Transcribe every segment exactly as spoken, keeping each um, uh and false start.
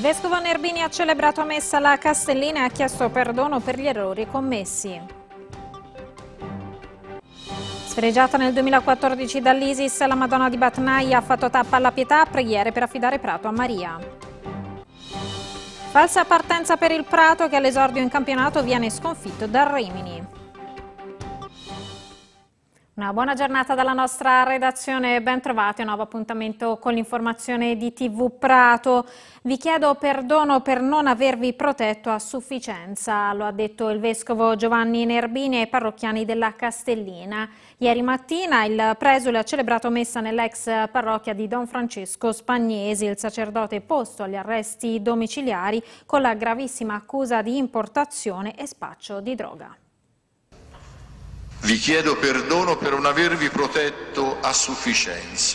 vescovo Nerbini ha celebrato messa alla Castellina e ha chiesto perdono per gli errori commessi. Sfregiata nel duemilaquattordici dall'ISIS, la Madonna di Batnaia ha fatto tappa alla Pietà, preghiere per affidare Prato a Maria. Falsa partenza per il Prato che all'esordio in campionato viene sconfitto dal Rimini. Una buona giornata dalla nostra redazione, ben trovati a un nuovo appuntamento con l'informazione di tivù Prato. Vi chiedo perdono per non avervi protetto a sufficienza, lo ha detto il vescovo Giovanni Nerbini ai parrocchiani della Castellina. Ieri mattina il presule ha celebrato messa nell'ex parrocchia di Don Francesco Spagnesi, il sacerdote posto agli arresti domiciliari con la gravissima accusa di importazione e spaccio di droga. Vi chiedo perdono per non avervi protetto a sufficienza.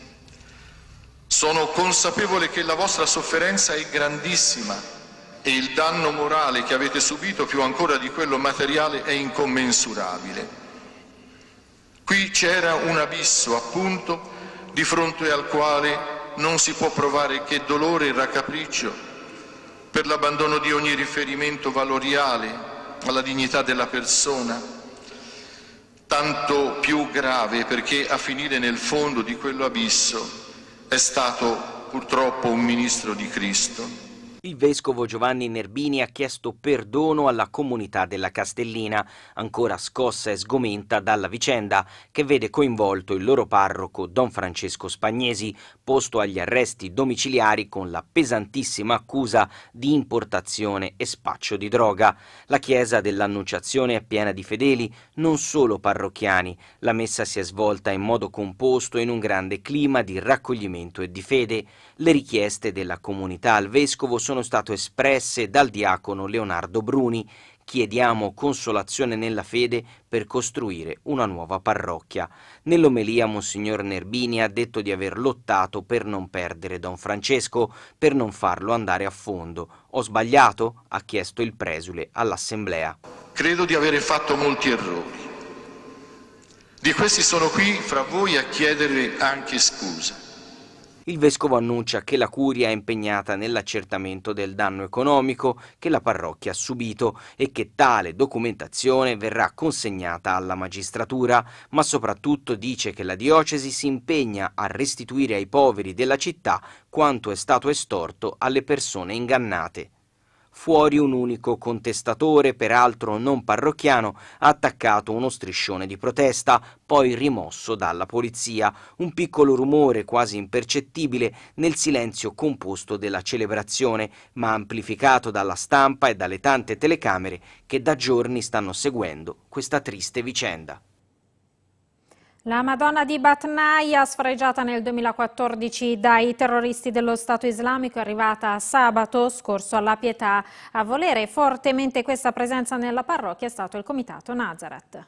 Sono consapevole che la vostra sofferenza è grandissima e il danno morale che avete subito, più ancora di quello materiale, è incommensurabile. Qui c'era un abisso, appunto, di fronte al quale non si può provare che dolore e raccapriccio per l'abbandono di ogni riferimento valoriale alla dignità della persona. Tanto più grave perché a finire nel fondo di quello abisso è stato purtroppo un ministro di Cristo. Il vescovo Giovanni Nerbini ha chiesto perdono alla comunità della Castellina, ancora scossa e sgomenta dalla vicenda che vede coinvolto il loro parroco Don Francesco Spagnesi, posto agli arresti domiciliari con la pesantissima accusa di importazione e spaccio di droga. La chiesa dell'Annunciazione è piena di fedeli, non solo parrocchiani. La messa si è svolta in modo composto in un grande clima di raccoglimento e di fede. Le richieste della comunità al vescovo sono state espresse dal diacono Leonardo Bruni. Chiediamo consolazione nella fede per costruire una nuova parrocchia. Nell'omelia Monsignor Nerbini ha detto di aver lottato per non perdere Don Francesco, per non farlo andare a fondo. Ho sbagliato? Ha chiesto il presule all'assemblea. Credo di avere fatto molti errori. Di questi sono qui fra voi a chiedere anche scusa. Il vescovo annuncia che la curia è impegnata nell'accertamento del danno economico che la parrocchia ha subito e che tale documentazione verrà consegnata alla magistratura, ma soprattutto dice che la diocesi si impegna a restituire ai poveri della città quanto è stato estorto alle persone ingannate. Fuori un unico contestatore, peraltro non parrocchiano, ha attaccato uno striscione di protesta, poi rimosso dalla polizia. Un piccolo rumore quasi impercettibile nel silenzio composto della celebrazione, ma amplificato dalla stampa e dalle tante telecamere che da giorni stanno seguendo questa triste vicenda. La Madonna di Batnaia, sfregiata nel duemilaquattordici dai terroristi dello Stato Islamico, è arrivata sabato scorso alla Pietà. A volere fortemente questa presenza nella parrocchia è stato il Comitato Nazareth.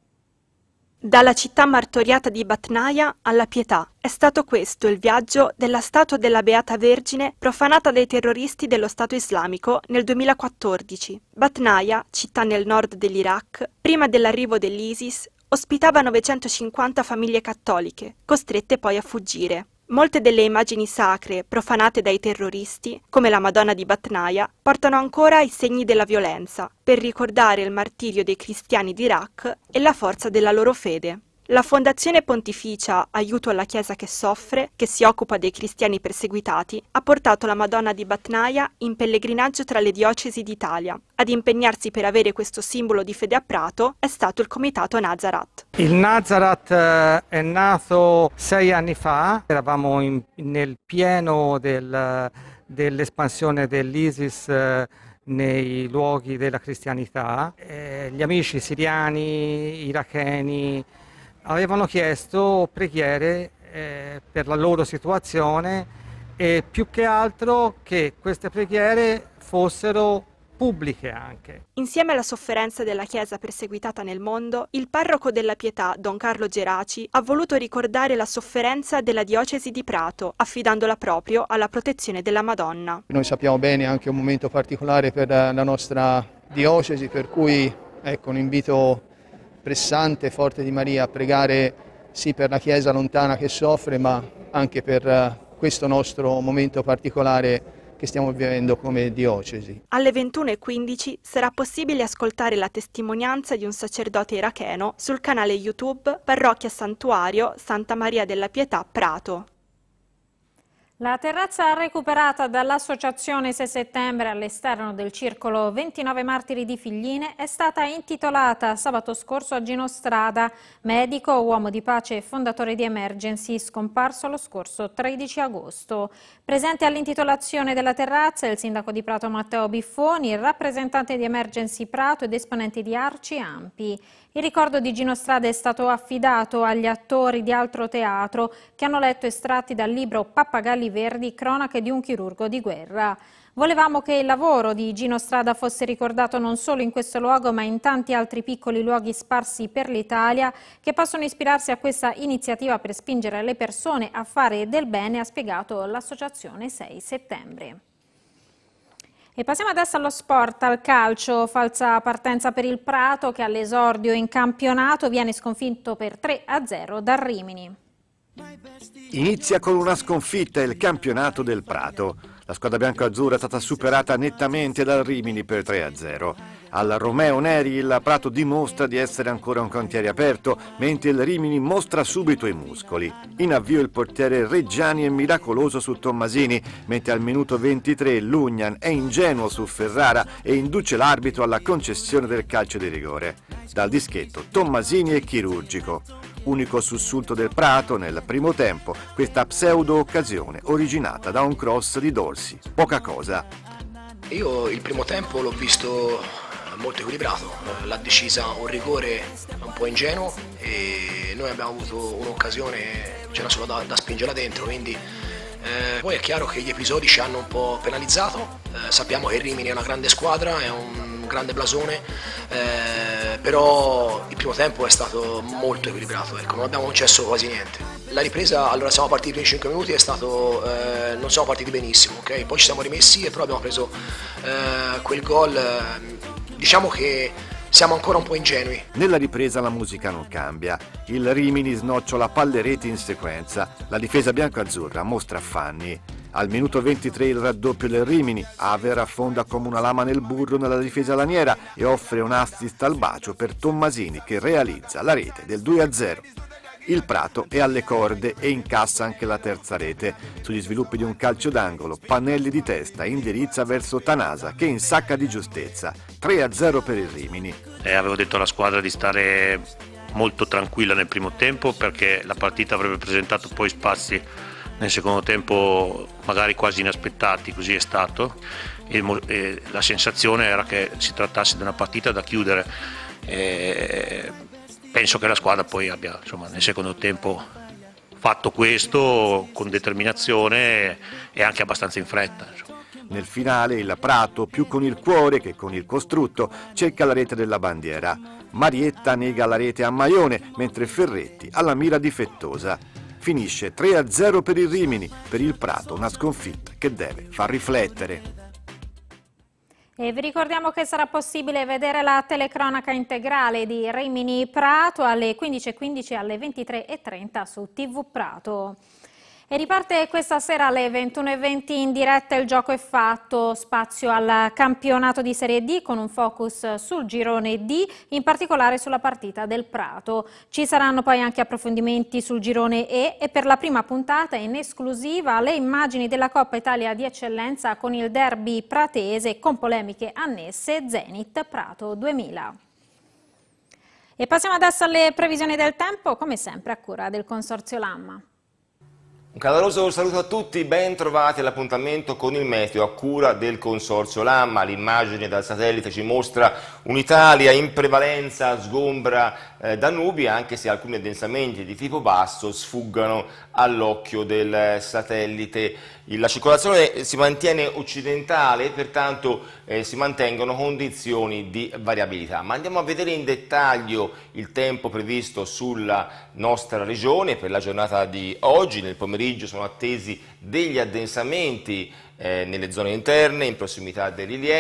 Dalla città martoriata di Batnaia alla Pietà. È stato questo il viaggio della statua della Beata Vergine profanata dai terroristi dello Stato Islamico nel duemilaquattordici. Batnaia, città nel nord dell'Iraq, prima dell'arrivo dell'ISIS, ospitava novecentocinquanta famiglie cattoliche, costrette poi a fuggire. Molte delle immagini sacre profanate dai terroristi, come la Madonna di Batnaia, portano ancora i segni della violenza, per ricordare il martirio dei cristiani d'Iraq e la forza della loro fede. La Fondazione Pontificia Aiuto alla Chiesa che soffre, che si occupa dei cristiani perseguitati, ha portato la Madonna di Batnaia in pellegrinaggio tra le diocesi d'Italia. Ad impegnarsi per avere questo simbolo di fede a Prato è stato il Comitato Nazareth. Il Nazareth eh, è nato sei anni fa, eravamo in, nel pieno del, dell'espansione dell'ISIS eh, nei luoghi della cristianità. Eh, gli amici siriani, iracheni, avevano chiesto preghiere eh, per la loro situazione e più che altro che queste preghiere fossero pubbliche anche. Insieme alla sofferenza della Chiesa perseguitata nel mondo, il parroco della Pietà, Don Carlo Geraci, ha voluto ricordare la sofferenza della diocesi di Prato, affidandola proprio alla protezione della Madonna. Noi sappiamo bene anche un momento particolare per la nostra diocesi, per cui ecco un invito pressante e forte di Maria a pregare sì per la Chiesa lontana che soffre, ma anche per questo nostro momento particolare che stiamo vivendo come diocesi. Alle ventuno e quindici sarà possibile ascoltare la testimonianza di un sacerdote iracheno sul canale YouTube Parrocchia Santuario Santa Maria della Pietà Prato. La terrazza recuperata dall'Associazione sei settembre all'esterno del circolo ventinove Martiri di Figline è stata intitolata sabato scorso a Gino Strada, medico, uomo di pace e fondatore di Emergency, scomparso lo scorso tredici agosto. Presente all'intitolazione della terrazza il sindaco di Prato Matteo Biffoni, il rappresentante di Emergency Prato ed esponenti di Arci Ampi. Il ricordo di Gino Strada è stato affidato agli attori di altro teatro che hanno letto estratti dal libro Pappagalli Verdi, cronache di un chirurgo di guerra. Volevamo che il lavoro di Gino Strada fosse ricordato non solo in questo luogo ma in tanti altri piccoli luoghi sparsi per l'Italia che possono ispirarsi a questa iniziativa per spingere le persone a fare del bene, ha spiegato l'Associazione sei settembre. E passiamo adesso allo sport, al calcio, falsa partenza per il Prato che all'esordio in campionato viene sconfitto per tre a zero dal Rimini. Inizia con una sconfitta il campionato del Prato. La squadra bianco-azzurra è stata superata nettamente dal Rimini per tre a zero. Al Romeo Neri il Prato dimostra di essere ancora un cantiere aperto, mentre il Rimini mostra subito i muscoli. In avvio il portiere Reggiani è miracoloso su Tommasini, mentre al minuto ventitré Lugnan è ingenuo su Ferrara e induce l'arbitro alla concessione del calcio di rigore. Dal dischetto Tommasini è chirurgico. Unico sussulto del Prato nel primo tempo, questa pseudo-occasione originata da un cross di Dorsi. Poca cosa. Io il primo tempo l'ho visto molto equilibrato, l'ha decisa un rigore un po' ingenuo e noi abbiamo avuto un'occasione, c'era solo da, da spingerla dentro, quindi eh, poi è chiaro che gli episodi ci hanno un po' penalizzato, eh, sappiamo che il Rimini è una grande squadra, è un grande blasone, eh, però il primo tempo è stato molto equilibrato, ecco, non abbiamo concesso quasi niente. La ripresa, allora siamo partiti i primi cinque minuti, è stato, eh, non siamo partiti benissimo, ok? Poi ci siamo rimessi e però abbiamo preso eh, quel gol, eh, diciamo che siamo ancora un po' ingenui. Nella ripresa la musica non cambia, il Rimini snocciola palle reti in sequenza, la difesa bianco-azzurra mostra affanni. Al minuto ventitré il raddoppio del Rimini, Aver affonda come una lama nel burro nella difesa laniera e offre un assist al bacio per Tommasini che realizza la rete del due a zero. Il Prato è alle corde e incassa anche la terza rete. Sugli sviluppi di un calcio d'angolo, Pannelli di testa indirizza verso Tanasa che insacca di giustezza. tre a zero per il Rimini. Eh, avevo detto alla squadra di stare molto tranquilla nel primo tempo perché la partita avrebbe presentato poi spazi nel secondo tempo magari quasi inaspettati, così è stato. E, e la sensazione era che si trattasse di una partita da chiudere. E penso che la squadra poi abbia, insomma, nel secondo tempo fatto questo con determinazione e anche abbastanza in fretta. Insomma. Nel finale il Prato, più con il cuore che con il costrutto, cerca la rete della bandiera. Marietta nega la rete a Maione, mentre Ferretti ha la mira difettosa. Finisce tre a zero per il Rimini, per il Prato una sconfitta che deve far riflettere. E vi ricordiamo che sarà possibile vedere la telecronaca integrale di Rimini Prato alle quindici e quindici e alle ventitré e trenta su tivù Prato. E riparte questa sera alle ventuno e venti in diretta Il Gioco è Fatto, spazio al campionato di Serie D con un focus sul girone D, in particolare sulla partita del Prato. Ci saranno poi anche approfondimenti sul girone E e per la prima puntata in esclusiva le immagini della Coppa Italia di Eccellenza con il derby pratese con polemiche annesse Zenit Prato duemila. E passiamo adesso alle previsioni del tempo, come sempre a cura del Consorzio Lamma. Un caloroso saluto a tutti, ben trovati all'appuntamento con il meteo a cura del Consorzio Lamma. L'immagine dal satellite ci mostra un'Italia in prevalenza sgombra eh, da nubi, anche se alcuni addensamenti di tipo basso sfuggano all'occhio del satellite. La circolazione si mantiene occidentale, pertanto eh, si mantengono condizioni di variabilità. Ma andiamo a vedere in dettaglio il tempo previsto sulla nostra regione per la giornata di oggi. Nel pomeriggio sono attesi degli addensamenti eh, nelle zone interne, in prossimità dei rilievi,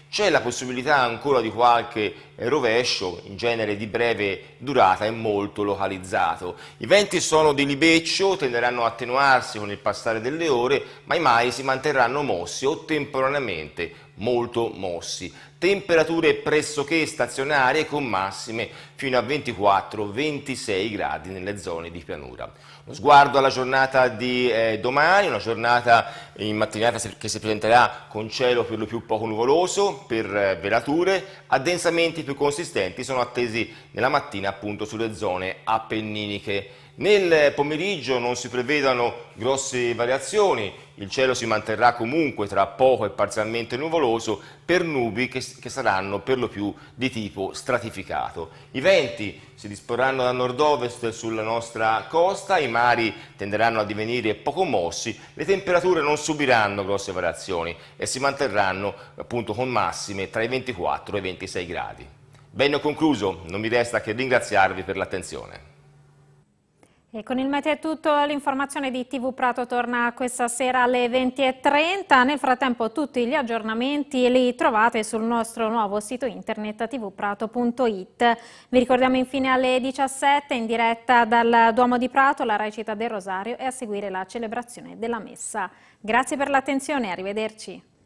C'è la possibilità ancora di qualche rovescio, in genere di breve durata e molto localizzato. I venti sono di libeccio, tenderanno a attenuarsi con il passare delle ore, ma i mai si manterranno mossi o temporaneamente molto mossi. Temperature pressoché stazionarie con massime fino a ventiquattro ventisei gradi nelle zone di pianura. Lo sguardo alla giornata di eh, domani, una giornata in mattinata che si presenterà con cielo per lo più poco nuvoloso, per eh, velature, addensamenti più consistenti sono attesi nella mattina appunto sulle zone appenniniche. Nel pomeriggio non si prevedono grosse variazioni, il cielo si manterrà comunque tra poco e parzialmente nuvoloso per nubi che, che saranno per lo più di tipo stratificato. I venti si disporranno da nord-ovest sulla nostra costa, i mari tenderanno a divenire poco mossi, le temperature non subiranno grosse variazioni e si manterranno appunto con massime tra i ventiquattro e i ventisei gradi. Bene, ho concluso, non mi resta che ringraziarvi per l'attenzione. E con il meteo è tutto, l'informazione di T V Prato torna questa sera alle venti e trenta. Nel frattempo tutti gli aggiornamenti li trovate sul nostro nuovo sito internet t v prato punto it. Vi ricordiamo infine alle diciassette in diretta dal Duomo di Prato la recita del Rosario e a seguire la celebrazione della Messa. Grazie per l'attenzione, arrivederci.